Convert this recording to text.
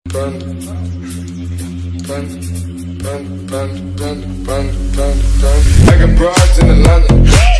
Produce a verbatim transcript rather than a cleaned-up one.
Panda, panda, panda, panda, panda, panda, panda. I got broads in Atlanta.